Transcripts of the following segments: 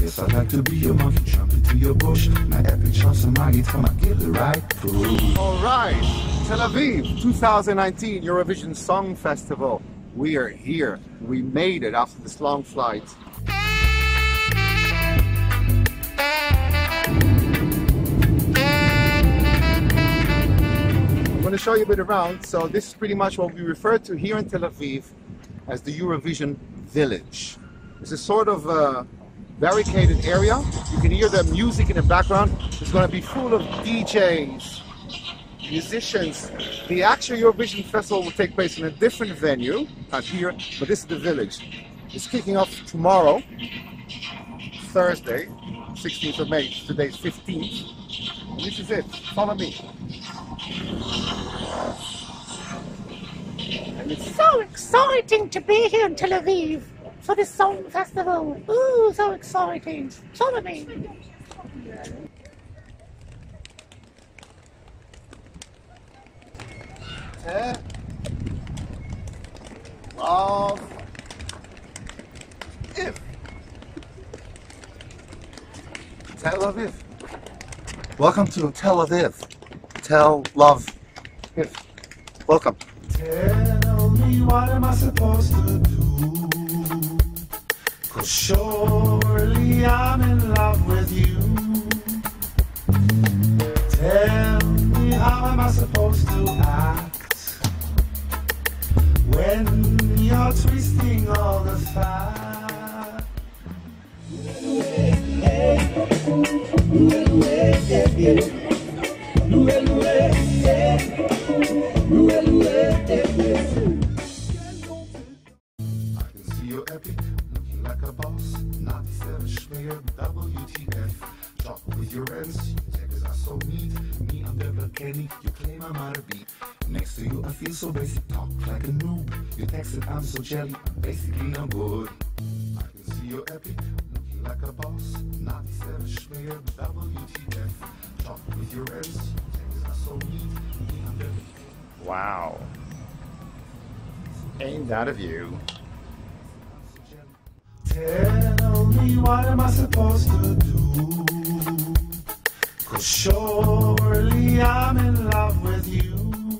guess I'd like to be your monkey, jump into your bush. Now every chance I get from I give the right proof. Alright, Tel Aviv 2019 Eurovision Song Festival. We are here. We made it after this long flight. I'm going to show you a bit around. So this is pretty much what we refer to here in Tel Aviv as the Eurovision Village. It's a sort of barricaded area. You can hear the music in the background. It's going to be full of DJs, musicians. The actual Eurovision Festival will take place in a different venue, not here, but this is the village. It's kicking off tomorrow, Thursday, 16th of May. Today's 15th. And this is it. Follow me. And it's so exciting to be here in Tel Aviv for this song festival. Ooh, so exciting. Follow me. Tel Aviv. Tel Aviv. Welcome to Tel Aviv. Tel Aviv. Welcome. Tell me, what am I supposed to do? 'Cause surely I'm in love with you. Tell me, how am I supposed to act when you're twisting all the facts? You're epic, looking like a boss, not schwer, WTF. Talk with your friends, checkers are so neat. Me, I'm Deborah Kenny, you claim I'm out of beat. Next to you, I feel so basic, talk like a noob. You texted, I'm so jelly, basically I'm good. I can see you're epic, looking like a boss, not schwer, WTF. Talk with your friends, checkers are so neat. Me, I'm Deborah Kenny. Wow. Ain't that a view? Tell me, what am I supposed to do? 'Cause surely I'm in love with you.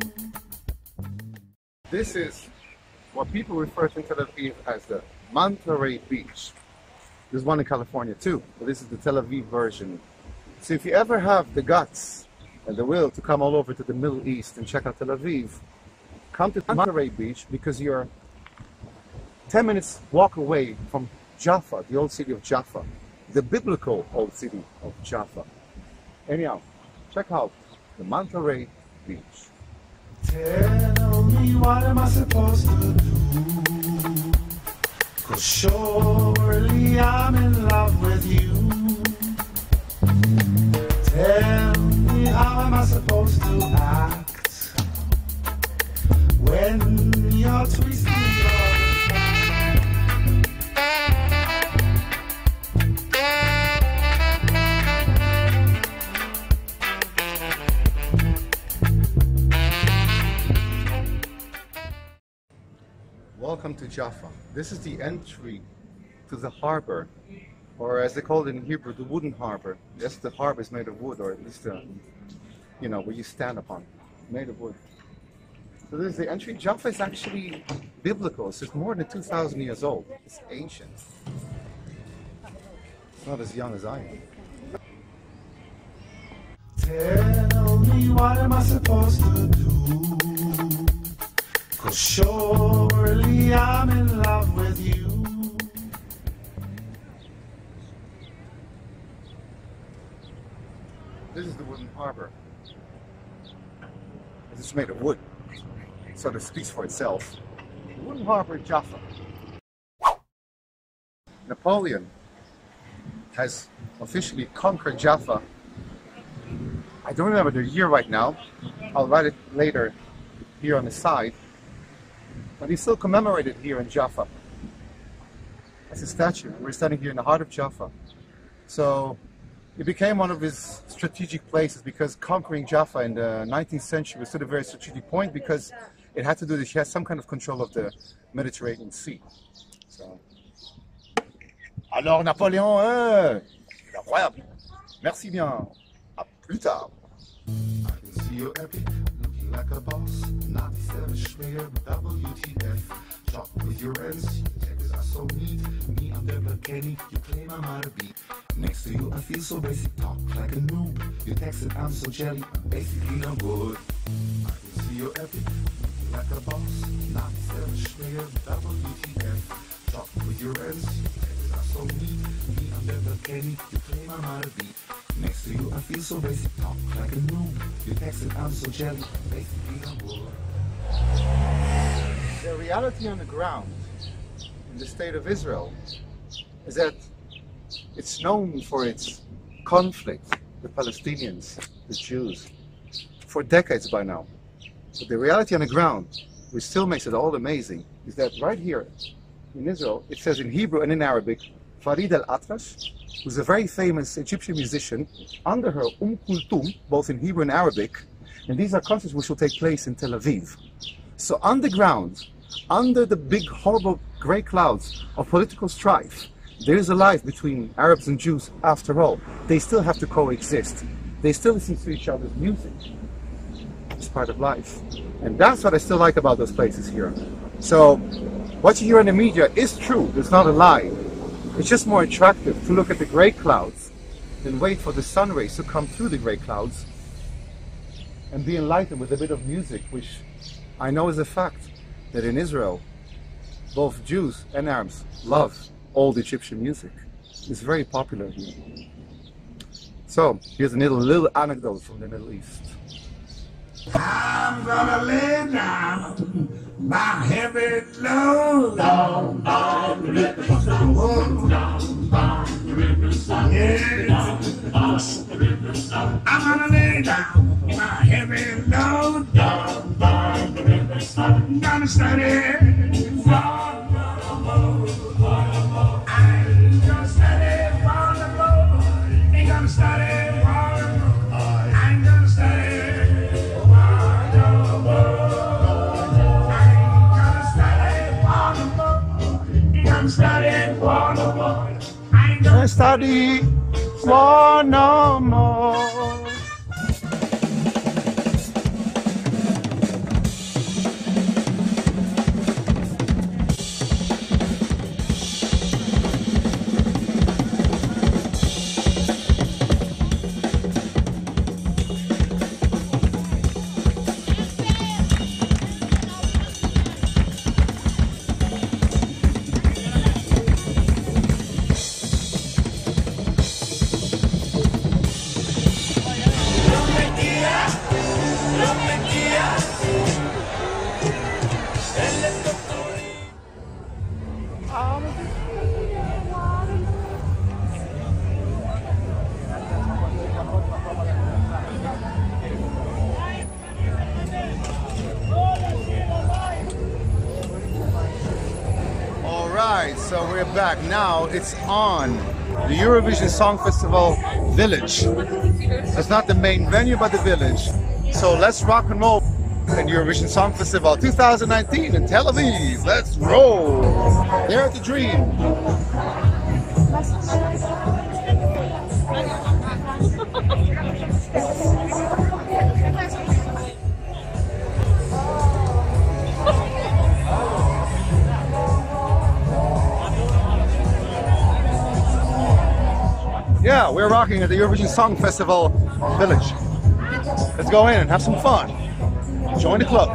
This is what people refer to in Tel Aviv as the Monterey Beach. There's one in California too, but this is the Tel Aviv version. So if you ever have the guts and the will to come all over to the Middle East and check out Tel Aviv, come to Monterey Beach because you're 10 minutes walk away from Jaffa, the old city of Jaffa, the biblical old city of Jaffa. Anyhow, check out the Monterey Beach. Tell me, what am I supposed to do? 'Cause surely I'm in love with you. Tell me, how am I supposed to act when you're twisting your Welcome to Jaffa. This is the entry to the harbor, or as they call it in Hebrew, the wooden harbor. Yes, the harbor is made of wood, or at least, you know, where you stand upon, made of wood. So this is the entry. Jaffa is actually biblical. It's more than 2,000 years old. It's ancient. It's not as young as I am. Tell me, what am I supposed to do? 'Cause surely I'm in love with you. This is the wooden harbor. It's made of wood, so it speaks for itself. The wooden harbor in Jaffa. Napoleon has officially conquered Jaffa. I don't remember the year right now. I'll write it later here on the side. But he's still commemorated here in Jaffa. That's a statue. We're standing here in the heart of Jaffa. So it became one of his strategic places because conquering Jaffa in the 19th century was still a very strategic point because it had to do this. He had some kind of control of the Mediterranean Sea. So Alors Napoléon, c'est incroyable. Merci bien. À plus tard. I can see you're epic, looking like a boss. Not schwer, WTF. Talk with your ends, your texts are so neat. Me, I'm Deborah Kenny, you claim I'm out of beat. Next to you, I feel so basic, talk like a noob. You texted, I'm so jelly, basically I'm good. I can see you're epic, looking like a boss. Not schwer, WTF. Talk with your ends, your texts are so neat. Me, I'm Deborah Kenny, you claim I'm out of beat. Next to you, I feel so basic, talk like a noob. You texted, I'm so jelly, basically I'm good. The reality on the ground in the state of Israel is that it's known for its conflict, the Palestinians, the Jews, for decades by now. But the reality on the ground, which still makes it all amazing, is that right here in Israel, it says in Hebrew and in Arabic, Farid al-Atrash, who's a very famous Egyptian musician, under her Kulthum, both in Hebrew and Arabic, and these are concerts which will take place in Tel Aviv. So underground, under the big horrible grey clouds of political strife, there is a life between Arabs and Jews after all. They still have to coexist. They still listen to each other's music. It's part of life. And that's what I still like about those places here. So what you hear in the media is true, it's not a lie. It's just more attractive to look at the grey clouds than wait for the sun rays to come through the grey clouds and be enlightened with a bit of music, which I know is a fact, that in Israel, both Jews and Arabs love old Egyptian music. It's very popular here. So, here's a little anecdote from the Middle East. I'm gonna lay down my heavy load on the I'm gonna lay down my heavy load down by the riverside. I'm gonna study for the Lord. I ain't gonna study for the Lord. Ain't gonna study for the Lord. I ain't gonna study for the Lord. I ain't gonna study for the Lord. Ain't gonna study for the Lord. I ain't gonna Study for no more. Alright, so we're back. Now it's on the Eurovision Song Festival Village. It's not the main venue, but the village. So let's rock and roll in Eurovision Song Festival 2019 in Tel Aviv. Let's roll! Dare to dream! Yeah, we're rocking at the Eurovision Song Festival Village. Let's go in and have some fun. Join the club.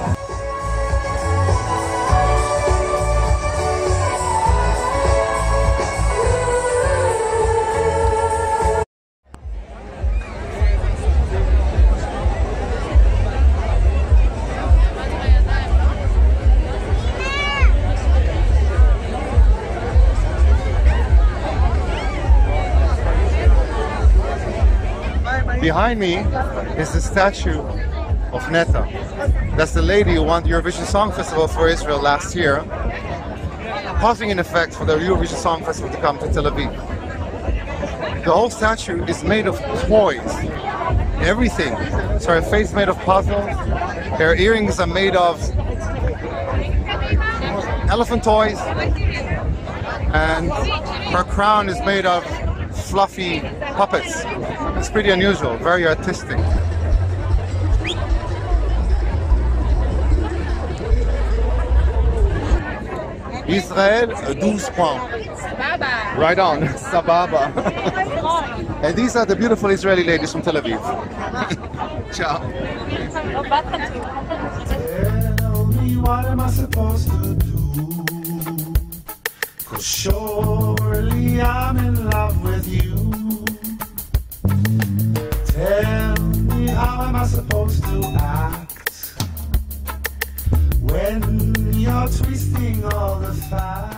Behind me is the statue of Netta. That's the lady who won the Eurovision Song Festival for Israel last year, causing an effect for the Eurovision Song Festival to come to Tel Aviv. The whole statue is made of toys, everything. So her face is made of puzzles, her earrings are made of elephant toys, and her crown is made of fluffy puppets. It's pretty unusual, very artistic. Israel, 12 points. Right on, Sababa. And these are the beautiful Israeli ladies from Tel Aviv. Ciao. Tell me, what am I supposed to do? 'Cause surely I'm in love with you. Tell me, how am I supposed to act when you're twisting all the facts?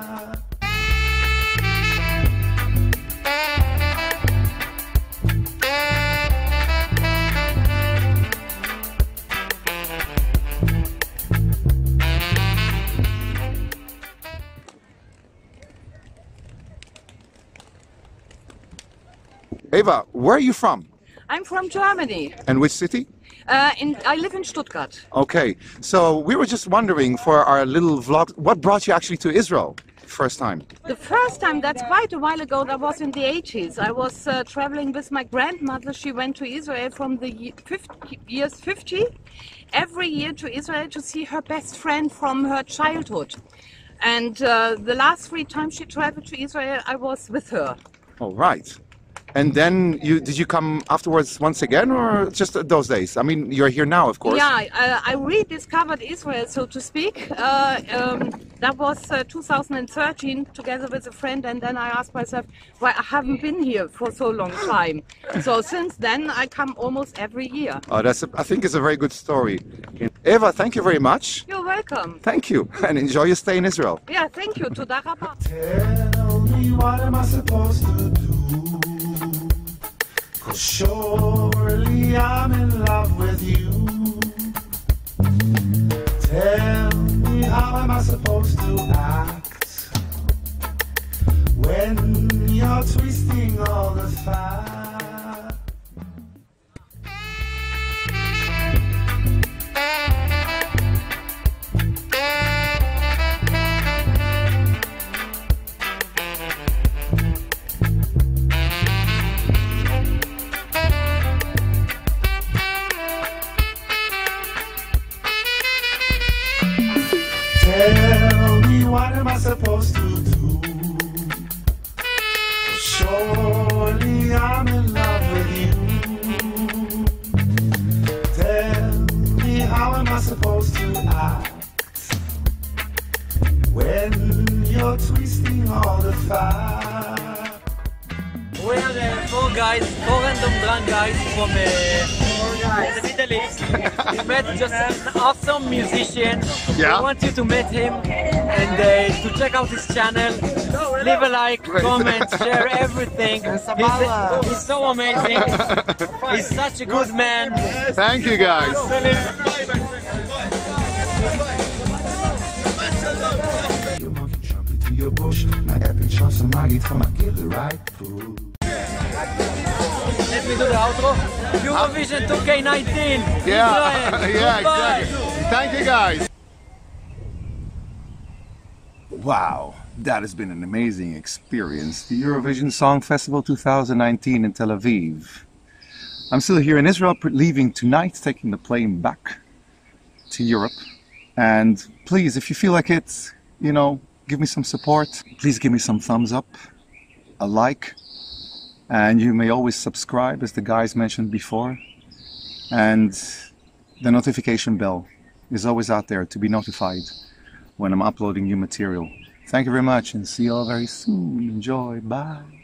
Eva, where are you from? I'm from Germany. And which city? I live in Stuttgart. Okay, so we were just wondering for our little vlog, what brought you actually to Israel first time? The first time, that's quite a while ago, that was in the 80s. I was traveling with my grandmother. She went to Israel from the years 50, every year to Israel to see her best friend from her childhood. And the last 3 times she traveled to Israel, I was with her. Oh, right. And then did you come afterwards once again, or just those days? I mean, you're here now, of course. Yeah, I rediscovered Israel, so to speak. That was 2013, together with a friend, and then I asked myself, why I haven't been here for so long time. So since then, I come almost every year. Oh, I think it's a very good story. Eva, thank you very much. You're welcome. Thank you, and enjoy your stay in Israel. Yeah, thank you. Toda rabba. Tell me, what am I supposed to do? 'Cause surely I'm in love with you. Tell me, how am I supposed to act when you're twisting all the facts? Tell me, what am I supposed to do? Surely I'm in love with you. Tell me, how am I supposed to act when you're twisting all the facts? We are 4 guys, 4 random drunk guys from the Middle East. We met just an awesome musician. Yeah. We want you to meet him and to check out his channel. Leave a like, comment, share everything. He's so amazing. He's such a good man. Thank you, guys. Your monkey jump into your bush. My epic chance and I get from I give the right food. Let me do the outro. Eurovision 2K19. Yeah, Israel. yeah, Goodbye. exactly. Thank you, guys. Wow, that has been an amazing experience. The Eurovision Song Festival 2019 in Tel Aviv. I'm still here in Israel, leaving tonight, taking the plane back to Europe. And please, if you feel like it, you know, give me some support. Please give me some thumbs up, a like, and you may always subscribe, as the guys mentioned before. And the notification bell is always out there to be notified when I'm uploading new material. Thank you very much, and see you all very soon. Enjoy. Bye.